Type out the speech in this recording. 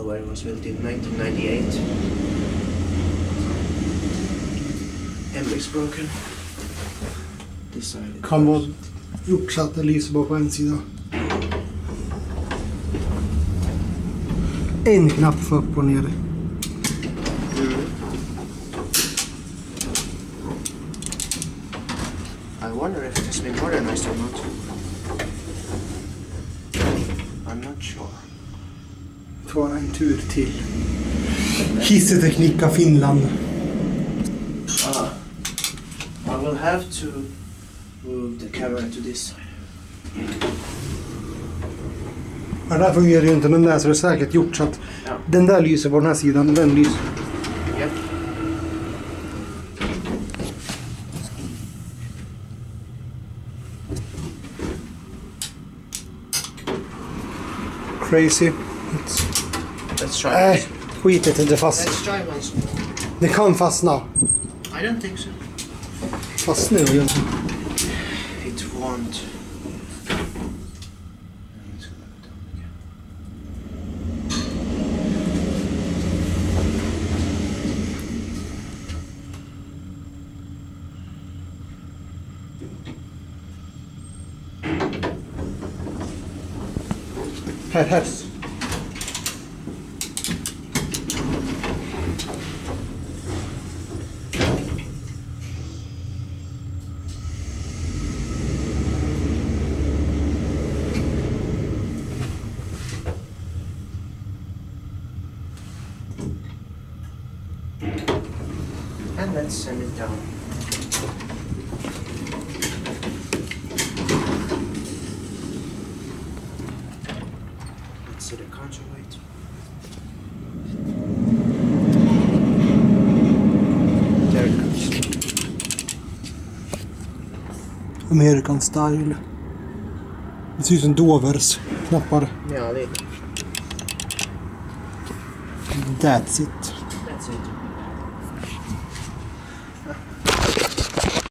hardware was built in 1998. Embryo's broken. Decided. Kan vara gjort så att det lyser bara på en sida. En knapp för upp och ner. I wonder if it has been modernized or not. I'm not sure. Ta en tur till Hissitekniikka Finland. I will have to move the camera to this side. Ja, där fungerar ju inte, men där så är det säkert gjort så att den där lyser på den här sidan, den lyser. Yep. Crazy. Let's try. Skitet inte fast. Let's try once more. Det kan fastna. I don't think so. Fast nu igen. It won't. Här. And let's send it down. Let's set a counterweight. There it goes. American style. Det ser ut som Dovers knappar. Ja, lite. That's it.